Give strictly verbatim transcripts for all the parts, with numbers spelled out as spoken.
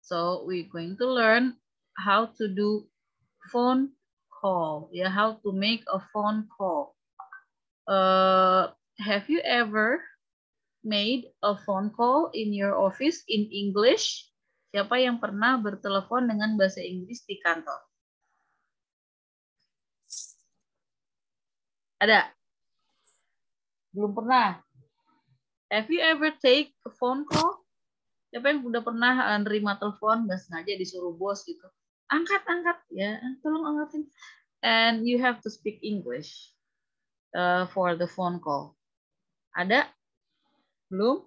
So we're going to learn how to do phone call. Yeah, how to make a phone call. Uh, have you ever made a phone call in your office in English? Siapa yang pernah bertelepon dengan bahasa Inggris di kantor? Ada? Belum pernah? Have you ever take a phone call? Siapa yang udah pernah uh, nerima telepon, nggak sengaja disuruh bos gitu? Angkat, angkat. Ya, tolong angkatin. And you have to speak English uh, for the phone call. Ada? Belum?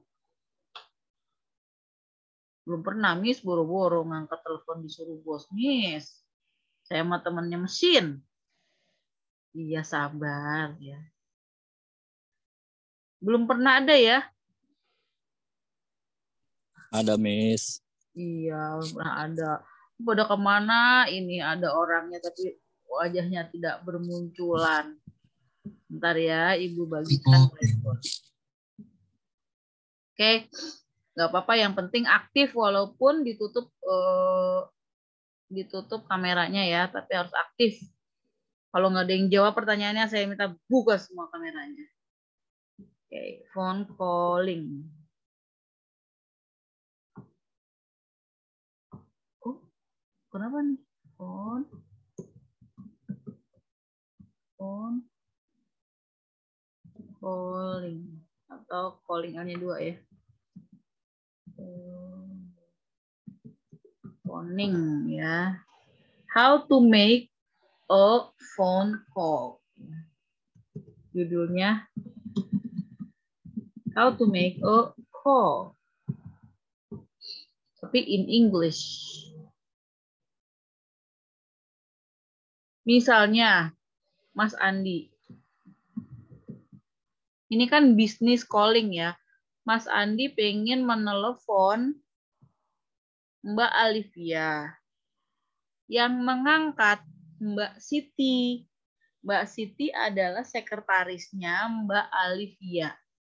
Belum pernah, Miss, boro-boro ngangkat telepon disuruh bos. Miss, saya sama temannya mesin. Iya, sabar ya. Belum pernah ada ya? Ada, Miss. Iya, pernah ada. Pada kemana ini ada orangnya tapi wajahnya tidak bermunculan. Bentar ya, Ibu bagikan telepon. Oke, nggak apa-apa. Yang penting aktif walaupun ditutup eh, ditutup kameranya ya, tapi harus aktif. Kalau nggak ada yang jawab pertanyaannya, saya minta buka semua kameranya. Oke, phone calling. Oh, kenapa nih? Phone, phone calling atau calling-nya dua ya. Phoning ya. How to make a phone call. Judulnya How to make a call. Tapi in English. Misalnya, Mas Andi. Ini kan business calling ya. Mas Andi pengen menelepon Mbak Alivia. Yang mengangkat Mbak Siti. Mbak Siti adalah sekretarisnya Mbak Alivia.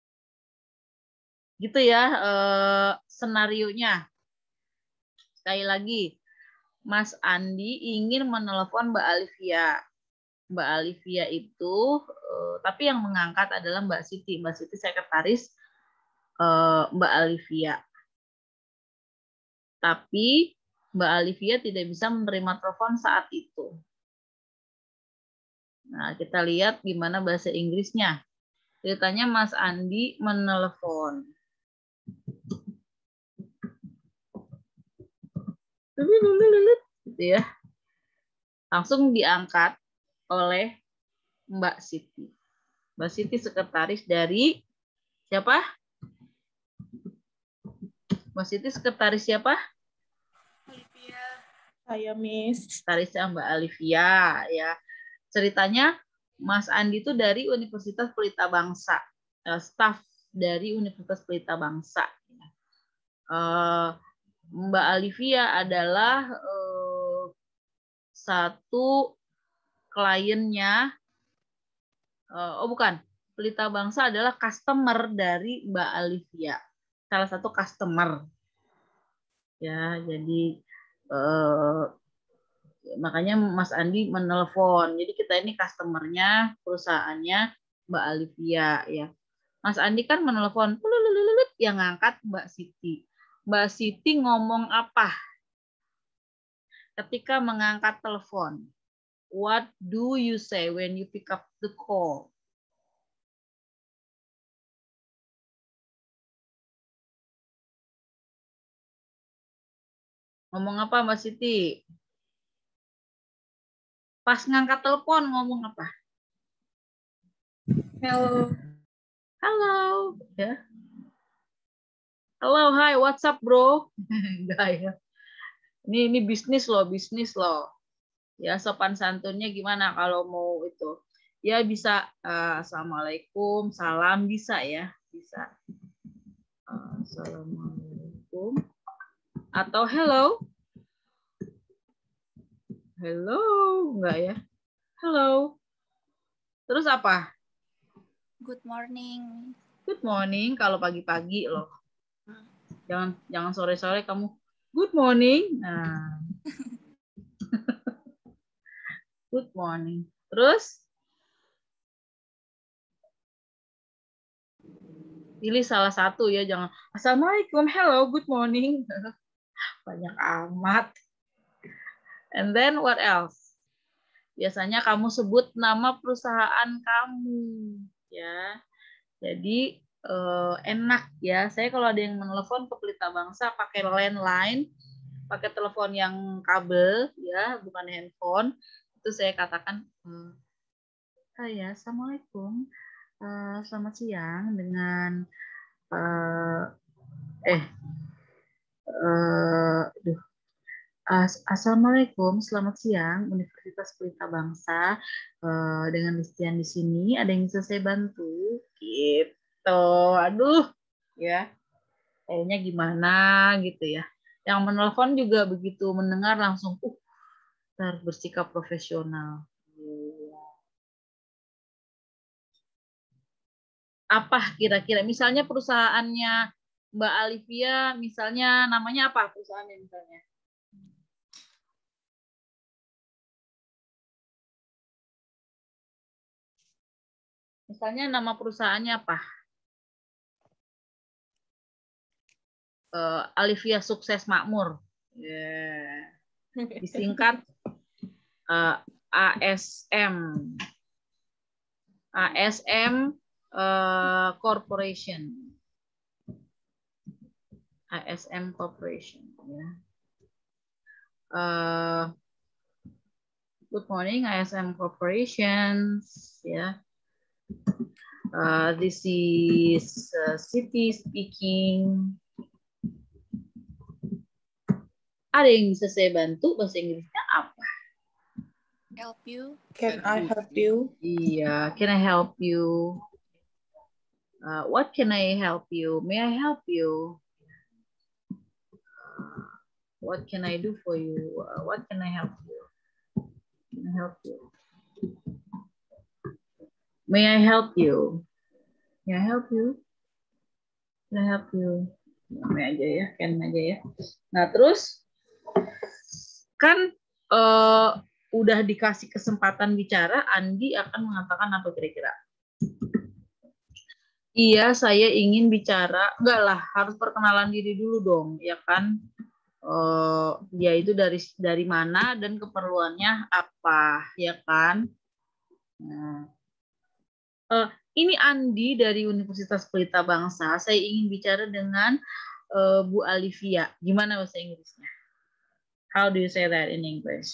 Gitu ya eh, senarionya. Sekali lagi, Mas Andi ingin menelepon Mbak Alivia. Mbak Alivia itu, eh, tapi yang mengangkat adalah Mbak Siti. Mbak Siti sekretaris eh, Mbak Alivia. Tapi Mbak Alivia tidak bisa menerima telepon saat itu. Nah, kita lihat gimana bahasa Inggrisnya. Ceritanya Mas Andi menelepon. Gitu ya. Langsung diangkat oleh Mbak Siti. Mbak Siti sekretaris dari siapa? Mbak Siti sekretaris siapa? Alivia. Saya, Miss. Sekretarisnya Mbak Alivia ya. Ceritanya Mas Andi itu dari Universitas Pelita Bangsa, staf dari Universitas Pelita Bangsa. Mbak Alivia adalah satu kliennya, oh bukan, Pelita Bangsa adalah customer dari Mbak Alivia, salah satu customer. Ya, jadi eh, makanya Mas Andi menelpon. Jadi kita ini customernya perusahaannya Mbak Alivia ya. Mas Andi kan menelpon, yang ngangkat Mbak Siti. Mbak Siti ngomong apa ketika mengangkat telepon? What do you say when you pick up the call? Ngomong apa Mbak Siti? Pas ngangkat telepon ngomong apa? Hello. Halo, ya. Halo, hi, what's up, bro? Enggak ya. Ini ini bisnis loh, bisnis loh. Ya, sopan santunnya gimana kalau mau itu? Ya bisa uh, assalamualaikum, salam bisa ya, bisa. Uh, assalamualaikum atau hello. Hello, enggak ya? Hello. Terus apa? Good morning. Good morning kalau pagi-pagi loh. Jangan jangan sore-sore kamu Good morning. Nah. Good morning. Terus pilih salah satu ya, jangan Assalamualaikum, hello, good morning. Banyak amat. And then what else? Biasanya kamu sebut nama perusahaan kamu, ya. Jadi eh, enak ya. Saya kalau ada yang menelepon ke Pelita Bangsa pakai landline, pakai telepon yang kabel, ya, bukan handphone, itu saya katakan, saya Assalamualaikum, uh, selamat siang dengan uh, eh, uh, duh. Assalamualaikum, selamat siang, Universitas Pelita Bangsa. Uh, dengan listian di sini, ada yang bisa saya bantu? Gitu, aduh, ya, kayaknya gimana gitu ya. Yang menelpon juga begitu mendengar langsung, uh, harus bersikap profesional. Apa kira-kira? Misalnya perusahaannya Mbak Alivia, misalnya namanya apa perusahaannya misalnya? Misalnya nama perusahaannya apa? Uh, Alivia Sukses Makmur. Yeah. Disingkat uh, A S M. A S M uh, Corporation. A S M Corporation. Ya. Uh, good morning, A S M Corporations. Ya. Uh, this is uh, Siti speaking. Ada yang bisa saya bantu? Bahasa Inggrisnya apa? Help you. Can I help you? Iya, can I help you? Uh, what can I help you? May I help you? Uh, what can I do for you? Uh, what can I help you? Can I help you? May I help you? May I help you? Can I help you? May aja ya, can aja ya. Nah terus kan uh, udah dikasih kesempatan bicara, Andi akan mengatakan apa kira-kira? Iya, saya ingin bicara. Enggak lah, harus perkenalan diri dulu dong, ya kan? Uh, dia itu dari dari mana dan keperluannya apa, ya kan? Nah. Uh, ini Andi dari Universitas Pelita Bangsa. Saya ingin bicara dengan uh, Bu Alivia. Gimana bahasa Inggrisnya? How do you say that in English?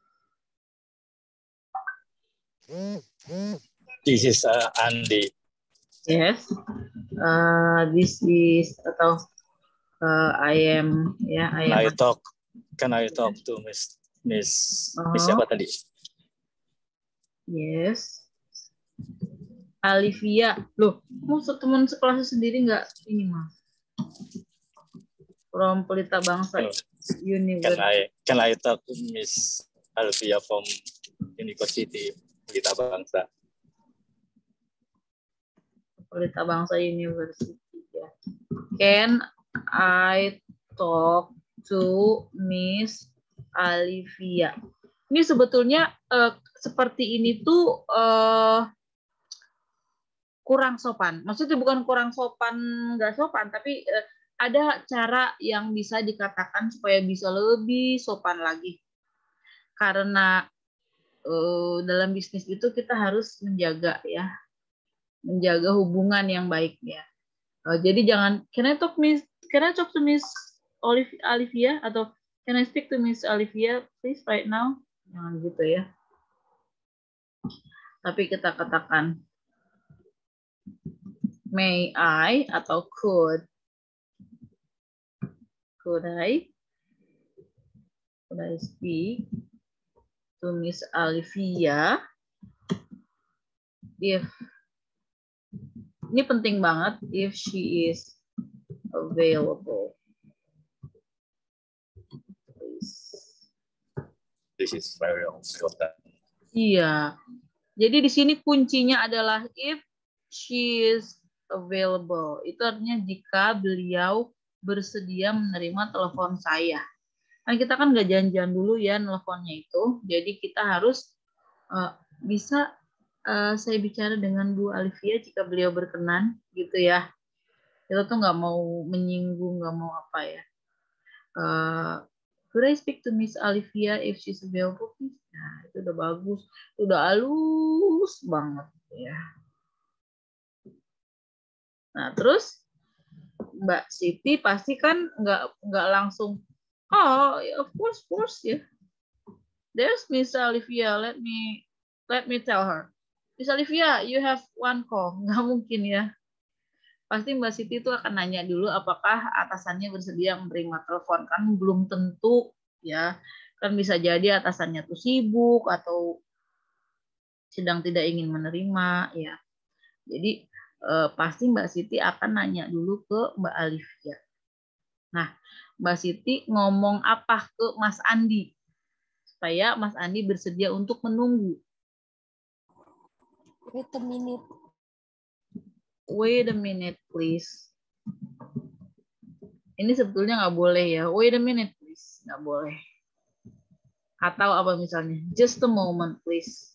This is uh, Andy. Yes. Uh, this is atau uh, I am ya. Yeah, I am. I talk. Can I talk to Miss Miss uh-huh. Miss siapa tadi? Yes. Alivia, loh, mau teman sekelasnya sendiri nggak ini mas? From Pelita Bangsa oh. University. Can I can I talk to Miss Alivia from University Pelita Bangsa? Pelita Bangsa University. Ya. Can I talk to Miss Alivia? Ini sebetulnya uh, seperti ini tuh. Uh, kurang sopan. Maksudnya bukan kurang sopan, nggak sopan, tapi eh, ada cara yang bisa dikatakan supaya bisa lebih sopan lagi. Karena eh, dalam bisnis itu kita harus menjaga ya, menjaga hubungan yang baik ya. Eh, jadi jangan, can I talk Miss, can I talk to Miss Alivia atau can I speak to Miss Alivia please right now? Jangan gitu ya. Tapi kita katakan may I atau could could I could I speak to Miss Alivia if ini penting banget if she is available. Please. This is very important. Iya. Jadi di sini kuncinya adalah if she is available. Itu artinya jika beliau bersedia menerima telepon saya. Kan kita kan nggak janjian dulu ya teleponnya itu, jadi kita harus uh, bisa uh, saya bicara dengan Bu Alivia jika beliau berkenan, gitu ya. Kita tuh nggak mau menyinggung, nggak mau apa ya. Uh, Could I speak to Miss Alivia if she's available, please? Nah, itu udah bagus, udah halus banget ya. Nah, terus Mbak Siti pasti kan nggak nggak langsung, oh, of course, of course ya. Yeah. There's Miss Alivia. Let me let me tell her. Miss Alivia, you have one call. Nggak mungkin ya. Pasti Mbak Siti itu akan nanya dulu apakah atasannya bersedia menerima telepon. Kan belum tentu ya. Kan bisa jadi atasannya tuh sibuk atau sedang tidak ingin menerima ya. Jadi eh, pasti Mbak Siti akan nanya dulu ke Mbak Alivia. Nah, Mbak Siti ngomong apa ke Mas Andi supaya Mas Andi bersedia untuk menunggu. Wait a minute. Wait a minute, please. Ini sebetulnya nggak boleh ya. Wait a minute, please. Nggak boleh. Atau apa misalnya? Just a moment, please.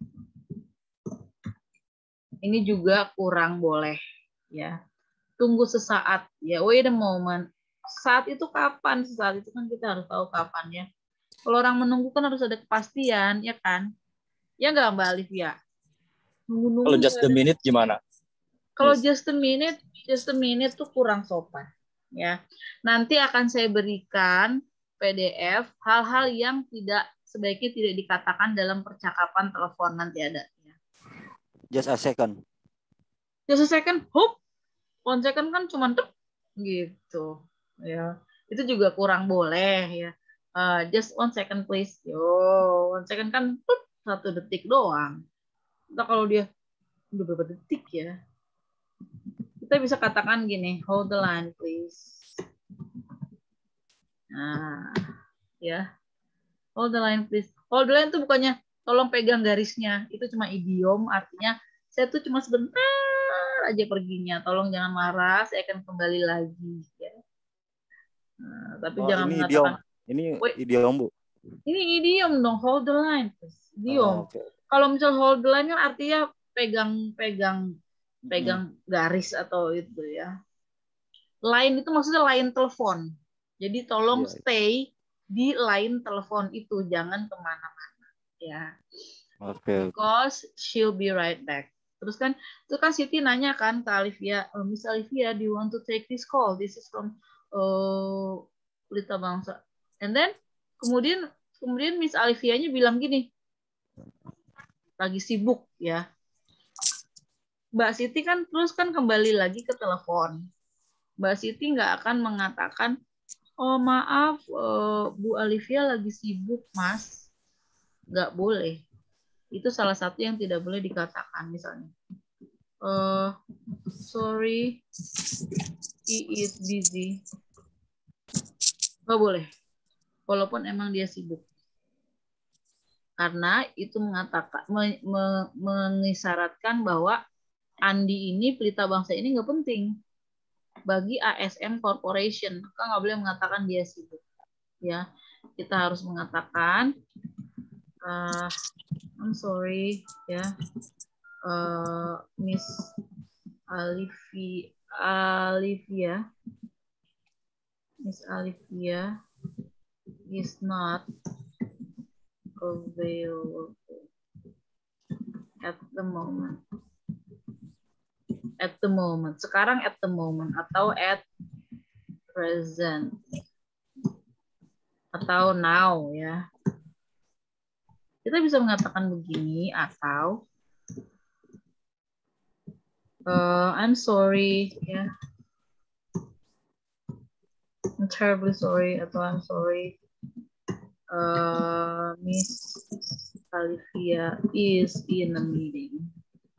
Ini juga kurang boleh. Ya. Tunggu sesaat. Ya, wait a moment. Saat itu kapan? Saat itu kan kita harus tahu kapan ya. Kalau orang menunggu kan harus ada kepastian, ya kan? Ya nggak, Mbak Alivia? Nunggu-nunggu. Kalau just a minute gimana? Kalau Yes. just a minute, just a minute tuh kurang sopan, ya. Nanti akan saya berikan P D F hal-hal yang tidak sebaiknya tidak dikatakan dalam percakapan telepon, nanti ada. Ya. Just a second. Just a second, hope, one second kan cuma tuh, gitu, ya. Itu juga kurang boleh, ya. Uh, just one second please, yo, one second kan tuh, satu detik doang. Entah kalau dia udah berapa detik ya. Kita bisa katakan gini, hold the line please. Nah, ya. Hold the line please. Hold the line itu bukannya tolong pegang garisnya. Itu cuma idiom, artinya saya tuh cuma sebentar aja perginya. Tolong jangan marah, saya akan kembali lagi. Ya. Nah, tapi Oh, jangan ini mengatakan. idiom. Ini Wait, idiom, Bu. Ini idiom dong, hold the line please. Idiom. Oh, okay. Kalau misal hold the line kan artinya pegang-pegang pegang hmm. garis atau itu ya. Line itu maksudnya line telepon. Jadi tolong yeah. stay di line telepon itu, jangan kemana-mana ya. Okay. Because she'll be right back. Terus kan, itu kan Siti nanya kan ke Alivia, oh, Miss Alivia, do you want to take this call? This is from uh, Pelita Bangsa. And then kemudian kemudian Miss Alivia-nya bilang gini, lagi sibuk ya. Mbak Siti kan terus kan kembali lagi ke telepon. Mbak Siti nggak akan mengatakan, oh maaf uh, Bu Alivia lagi sibuk mas. Nggak boleh. Itu salah satu yang tidak boleh dikatakan misalnya. Uh, sorry, he is busy. Nggak boleh. Walaupun emang dia sibuk. Karena itu mengatakan me, me, mengisyaratkan bahwa Andi ini, Pelita Bangsa ini nggak penting bagi A S M Corporation. Maka nggak boleh mengatakan dia sibuk. Ya, kita harus mengatakan, uh, I'm sorry, ya, uh, Miss Alivia, Alivia, Miss Alivia is not available at the moment. At the moment. Sekarang at the moment atau at present. Atau now ya. Kita bisa mengatakan begini atau uh, I'm sorry ya. I'm terribly sorry atau I'm sorry. Uh, Miss Alivia is in a meeting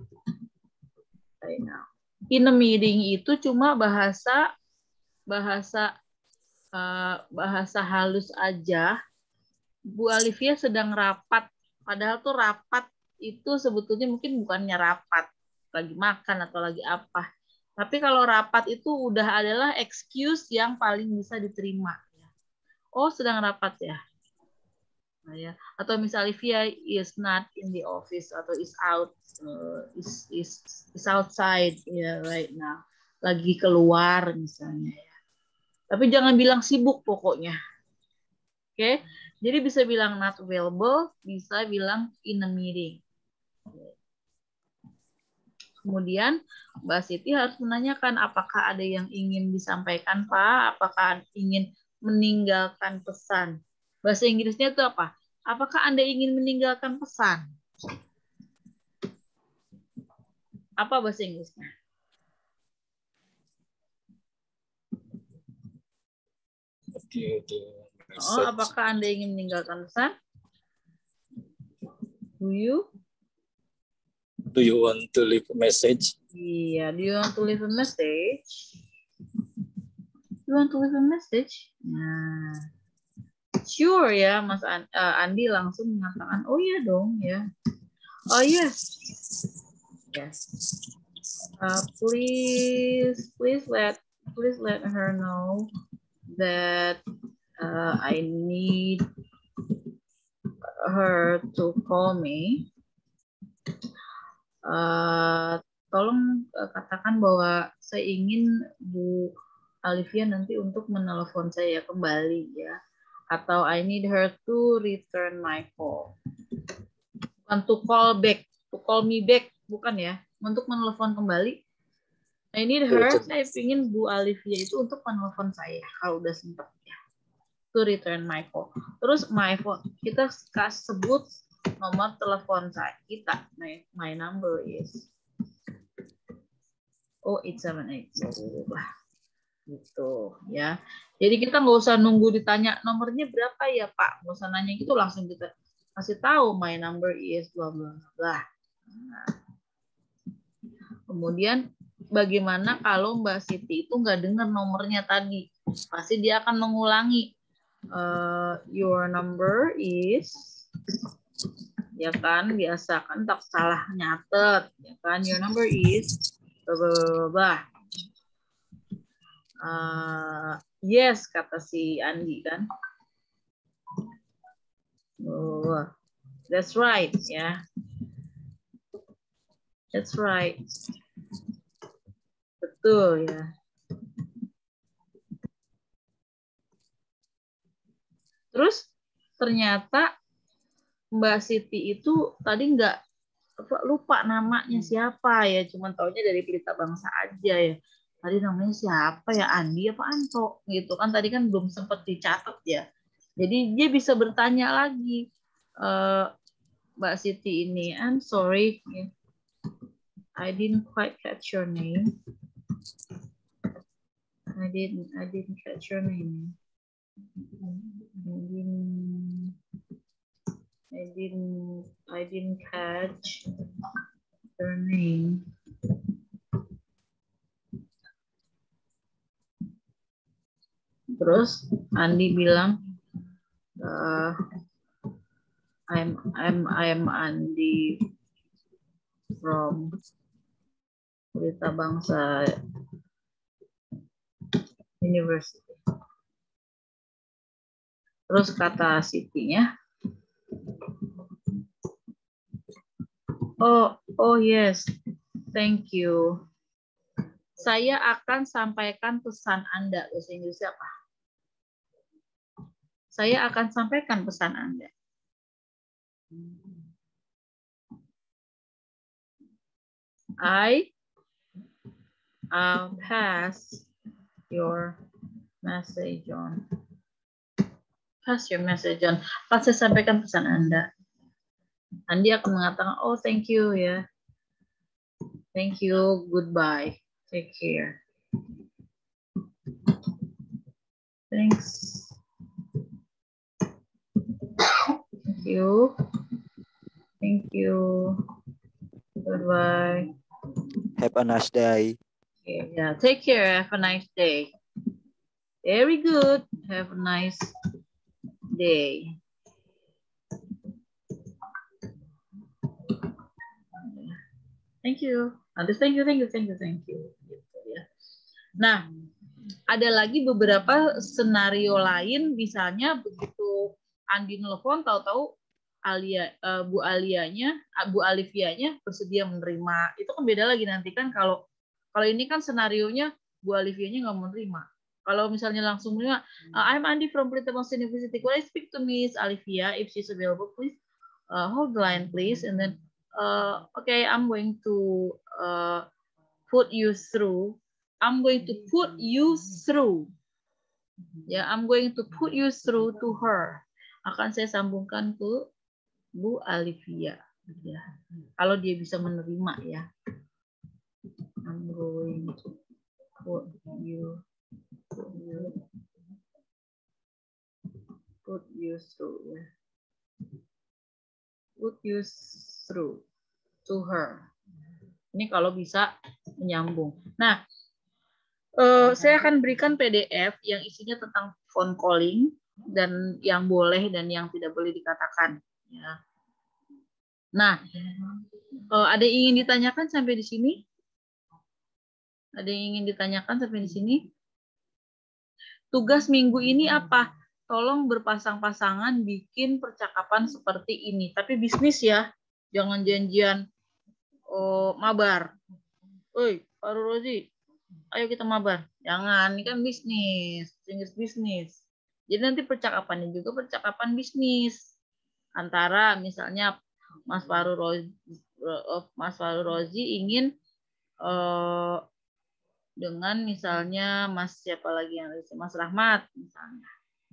right now. In a meeting itu cuma bahasa bahasa uh, bahasa halus aja. Bu Alivia sedang rapat, padahal tuh rapat itu sebetulnya mungkin bukannya rapat, lagi makan atau lagi apa. Tapi kalau rapat itu udah adalah excuse yang paling bisa diterima. Oh, sedang rapat ya. Nah, ya. Atau misalnya Olivia is not in the office atau is out, uh, is is is outside ya yeah, right now. Lagi keluar misalnya ya. Tapi jangan bilang sibuk pokoknya. Oke. Okay? Jadi bisa bilang not available, bisa bilang in a meeting. Kemudian Mbak Siti harus menanyakan apakah ada yang ingin disampaikan Pak, apakah ingin meninggalkan pesan. Bahasa Inggrisnya itu apa? Apakah Anda ingin meninggalkan pesan? Apa bahasa Inggrisnya? Oh, apakah Anda ingin meninggalkan pesan? Do you? Do you want to leave a message? Iya, do you want to leave a message? Do you want to leave a message? Nah, sure ya, Mas Andi langsung mengatakan, oh iya dong ya. Oh yes, yes. Uh, please, please let, please let her know that uh, I need her to call me. Uh, tolong uh, katakan bahwa saya ingin Bu Olivia nanti untuk menelepon saya kembali ya. Atau I need her to return my call. Bukan to call back, to call me back, bukan ya. Untuk menelepon kembali. I need her, saya ingin Bu Olivia itu untuk menelepon saya kalau udah sempat ya. To return my call. Terus my phone, kita sebut nomor telepon saya kita. My, my number is oh eight seven eight. Wah, gitu ya. Jadi kita nggak usah nunggu ditanya nomornya berapa ya Pak. Nggak usah nanya gitu, langsung kita kasih tahu my number is bla bla bla. Nah. Kemudian bagaimana kalau Mbak Siti itu nggak dengar nomornya tadi? Pasti dia akan mengulangi. Uh, your number is, ya kan, biasa kan tak salah nyatet, ya kan, your number is blah, blah, blah. Uh, yes, kata si Andi kan. Oh, that's right ya. That's right. Betul ya. Terus ternyata Mbak Siti itu tadi nggak lupa namanya siapa ya, cuman taunya dari Pelita Bangsa aja ya. Tadi namanya siapa ya, Andi apa Anto gitu kan, tadi kan belum sempat dicatat ya. Jadi dia bisa bertanya lagi, e, Mbak Siti ini, I'm sorry, I didn't quite catch your name. I didn't, I didn't catch your name. I didn't, I didn't, I didn't catch your name. Terus Andi bilang, uh, I'm, I'm, I'm Andi from Pelita Bangsa University. Terus kata Siti-nya, oh, oh yes, thank you. Saya akan sampaikan pesan Anda. Bahasa Inggrisnya apa? Saya akan sampaikan pesan Anda. I I'll pass your message on. Pass your message on. Pas saya sampaikan pesan Anda. Andi akan mengatakan, oh thank you ya. Thank you, goodbye. Take care. Thanks. Thank you. Thank you. Goodbye. Have a nice day. Okay, yeah, take care. Have a nice day. Very good. Have a nice day. Thank you. Thank you, thank you, thank you, thank you. Gitu, ya. Nah, ada lagi beberapa skenario lain, misalnya begitu Andi nelfon, tahu-tahu Alia, uh, Bu Alianya, Bu Alivianya bersedia menerima. Itu kan beda lagi nanti kan kalau kalau ini kan senarionya Bu Alivianya nggak menerima. Kalau misalnya langsung menerima, uh, I'm Andi from Pelita Bangsa University. Could I speak to Miss Alivia if she's available, please? Uh, hold the line, please. And then, uh, okay, I'm going to uh, put you through. I'm going to put you through. Ya, yeah, I'm going to put you through to her. Akan saya sambungkan ke Bu Alivia. Ya. Kalau dia bisa menerima ya. I'm going to put you, put you, put you through. Ya. Put you through to her. Ini kalau bisa menyambung. Nah, Uh, saya akan berikan P D F yang isinya tentang phone calling dan yang boleh dan yang tidak boleh dikatakan. Ya. Nah, uh, ada yang ingin ditanyakan sampai di sini? Ada yang ingin ditanyakan sampai di sini? Tugas minggu ini apa? Tolong berpasang-pasangan bikin percakapan seperti ini. Tapi bisnis ya, jangan janjian oh, mabar. Oi, Pak Rozi. Ayo kita mabar. Jangan, ini kan bisnis, Inggris bisnis. Jadi nanti percakapannya juga percakapan bisnis. Antara misalnya Mas Faru Rozi, Mas Faru Rozi ingin uh, dengan misalnya Mas siapa lagi yang Mas Rahmat misalnya.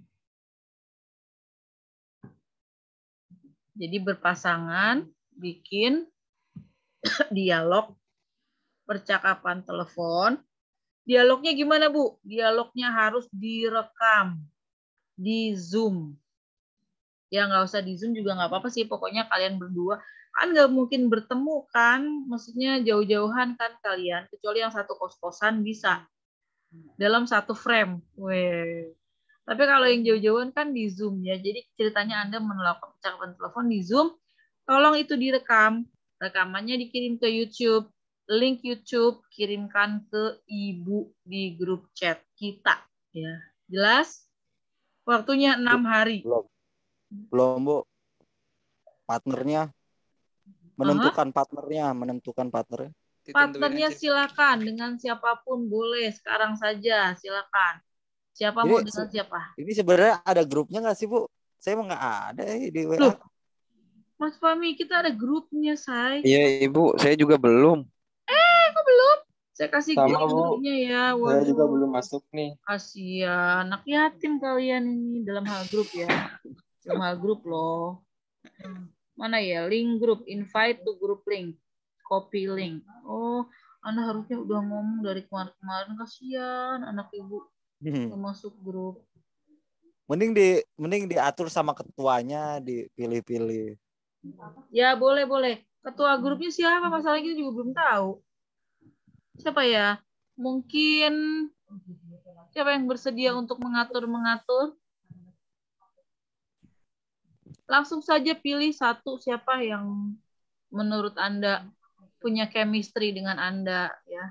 Jadi berpasangan bikin dialog percakapan telepon. Dialognya gimana, Bu? Dialognya harus direkam di Zoom. Ya, nggak usah di Zoom juga nggak apa-apa sih. Pokoknya kalian berdua. Kan nggak mungkin bertemu kan. Maksudnya jauh-jauhan kan kalian. Kecuali yang satu kos-kosan bisa. Dalam satu frame. Weh. Tapi kalau yang jauh-jauhan kan di Zoom ya. Jadi ceritanya Anda melakukan percakapan telepon di Zoom. Tolong itu direkam. Rekamannya dikirim ke YouTube. Link YouTube kirimkan ke Ibu di grup chat kita ya. Jelas? Waktunya enam hari. Belum. Belum, Bu. Partnernya menentukan uh-huh. partnernya, menentukan partnernya. Partnernya silakan dengan siapapun boleh sekarang saja, silakan. Siapa ini, mau dengan siapa? Ini sebenarnya ada grupnya nggak sih, Bu? Saya emang nggak ada eh, di W A. Loh, Mas Fahmi, kita ada grupnya, say. Iya, Ibu, saya juga belum. Eh, kok belum? Saya kasih Sama, grupnya ya. Waduh. Saya juga belum masuk nih. Kasihan, anak yatim kalian ini dalam hal grup ya. Dalam hal grup loh. Mana ya? Link grup, invite to group link. Copy link. Oh, Anda harusnya udah ngomong dari kemarin-kemarin. Kasihan anak ibu. Hmm. Masuk grup. Mending di mending diatur sama ketuanya, dipilih-pilih. Ya, boleh-boleh. Ketua grupnya siapa? Masalahnya kita juga belum tahu. Siapa ya? Mungkin siapa yang bersedia untuk mengatur-mengatur? Langsung saja pilih satu siapa yang menurut Anda punya chemistry dengan Anda ya.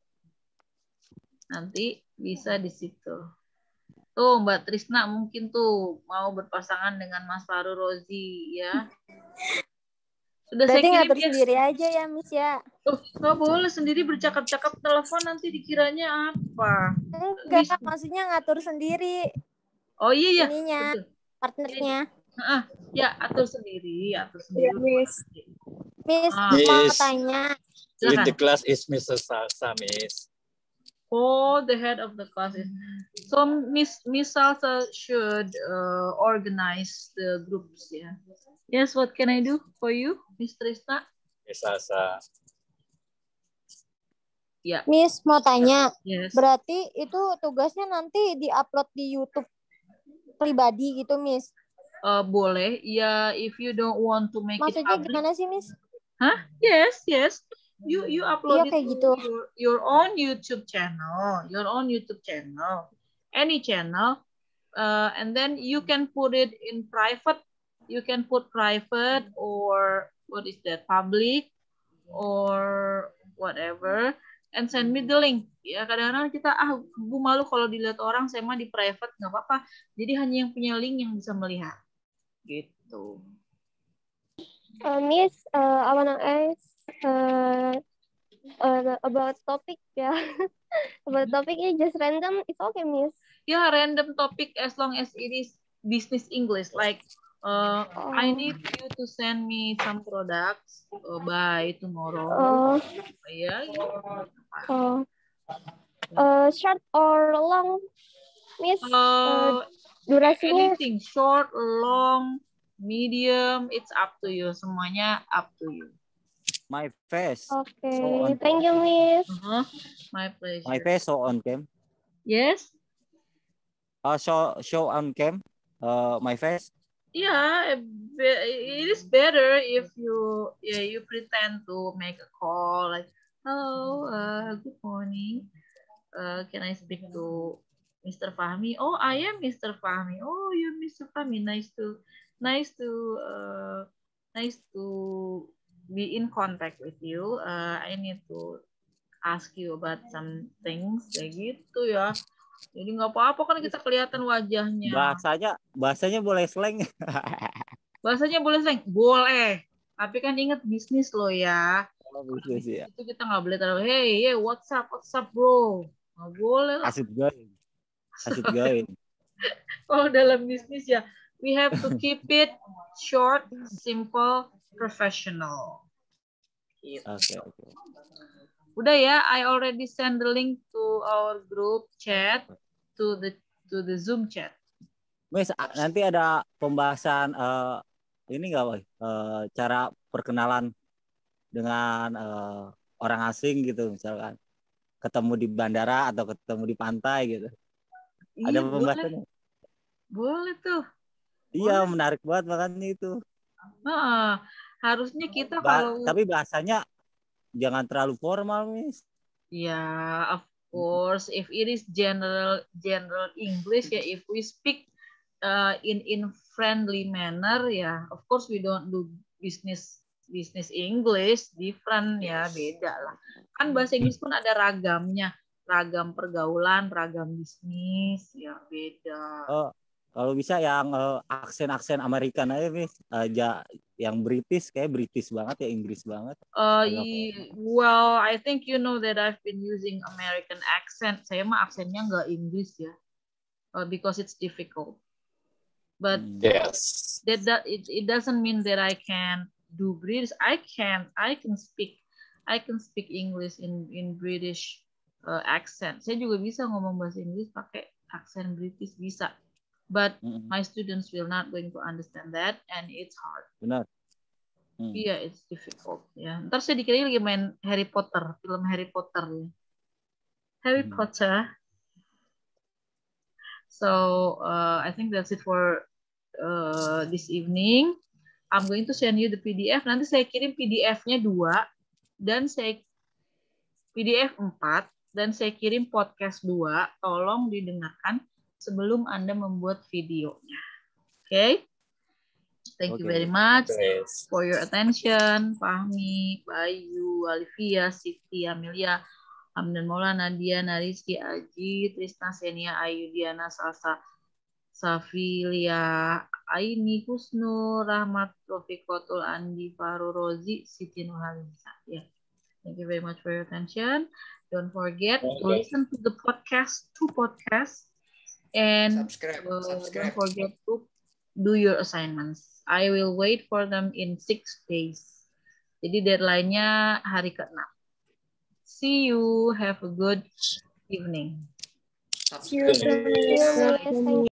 Nanti bisa di situ. Tuh Mbak Trisna mungkin tuh mau berpasangan dengan Mas Faru Rozi ya. Sudah Berarti saya ngatur kirim ya. Sendiri aja ya, Miss ya. Tuh, nggak boleh sendiri bercakap-cakap telepon nanti dikiranya apa? Enggak, Bisa. Maksudnya ngatur sendiri. Oh iya ya. Ininya, betul. Partnernya. Ah, ya atur sendiri, atur sendiri. Ya, Miss. Miss ah. mau tanya. In the class is Missus Salsa, Miss. Oh, the head of the class is. So Miss Miss Salsa should uh, organize the groups ya. Yeah. Yes, what can I do for you, Miss Trista? Miss Salsa. Ya. Miss mau tanya. Yes. Berarti itu tugasnya nanti diupload di YouTube pribadi gitu, Miss? Uh, boleh. Ya, yeah, if you don't want to make Maksudnya it public. Maksudnya gimana sih, Miss? Hah? Yes, yes. You you upload iya, it kayak to gitu. your, your own YouTube channel, your own YouTube channel, any channel, uh, and then you can put it in private. You can put private or what is that, public or whatever. and send me the link. Ya kadang-kadang kita ah gue malu kalau dilihat orang, saya mah di private nggak apa-apa. Jadi hanya yang punya link yang bisa melihat. Gitu. Uh, Miss, uh, I wanna ask uh, uh, about topic ya. About topicnya just random, it's okay, Miss. Ya random topic as long as it is business English. Like uh, Oh. I need you to send me some products uh, by tomorrow. Oh. Ya. Gitu. Oh. Uh, short or long, Miss? Uh, Uh, durasinya anything short, long, medium, it's up to you. Semuanya up to you. My face. Okay, So on, thank you, Miss. Uh-huh. My pleasure. my face so on cam. Yes. Uh, show show on cam. Uh, my face. Yeah, it is better if you yeah you pretend to make a call like, hello, uh, good morning. Uh, can I speak to Mister Fahmi? Oh, I am Mister Fahmi. Oh, you're Mister Fahmi. Nice to nice to uh, nice to be in contact with you. Uh, I need to ask you about some things kayak gitu ya. Jadi nggak apa-apa kan kita kelihatan wajahnya. Bahasanya bahasanya boleh slang. Bahasanya boleh slang? Boleh. Tapi kan ingat bisnis lo ya. Oh, bisnis ya. Itu kita nggak boleh terlalu, hey, hey, what's up, what's up bro. Nggak boleh lah. Asik gain. Asik gain. Oh dalam bisnis ya, we have to keep it short, simple, professional. Gitu. Oke, oke. Udah ya, I already send the link to our group chat, to the to the Zoom chat. Miss, nanti ada pembahasan uh, ini nggak, Boy? Uh, cara perkenalan dengan uh, orang asing gitu, misalkan ketemu di bandara atau ketemu di pantai gitu. Iya, Ada pembahasannya? Boleh, boleh tuh. Iya, Boleh. menarik banget makanya itu. Nah, harusnya kita Ba kalau tapi bahasanya jangan terlalu formal, Miss. ya, of course, if it is general general English ya, if we speak uh, in in friendly manner ya, of course we don't do business business English, different ya, beda lah. Kan bahasa Inggris pun ada ragamnya, ragam pergaulan, ragam bisnis ya, beda. Oh, kalau bisa yang uh, aksen-aksen Amerikan aja, Miss. Aja yang British, kayak British banget ya, Inggris banget. Uh, well, I think you know that I've been using American accent. Saya mah aksennya nggak Inggris ya, uh, because it's difficult. But Yes. that, that it, it doesn't mean that I can do British. I can I can speak I can speak English in in British uh, accent. Saya juga bisa ngomong bahasa Inggris pakai aksen British, bisa. But Mm-mm. my students will not going to understand that, and it's hard. Benar. Hmm. Iya, yeah, it's difficult. Ya, ntar saya dikira lagi main Harry Potter, film Harry Potter ya. Harry Hmm. Potter. So uh, I think that's it for uh, this evening. I'm going to send you the P D F. Nanti saya kirim P D F-nya dua dan saya P D F empat dan saya kirim podcast dua. Tolong didengarkan sebelum Anda membuat videonya. Oke? Okay? Thank Okay. you very much Yes. for your attention. Fahmi, Bayu, Alivia, Siti, Amelia, Hamdan Maulana, Nadia, Nariski, Aji, Trisna, Senia, Ayu, Diana, Salsa, Safilia, Aini, Husnu, Rahmat, Rofikotul, Andi, Faru, Rozi, Siti Nurhaliza. Yeah. Thank you very much for your attention. Don't forget to listen to the podcast, two podcasts, and Subscribe, uh, subscribe. don't forget to do your assignments. I will wait for them in six days. Jadi deadline-nya hari keenam. See you. Have a good evening. See you, Subscribe. Miss. Thank you.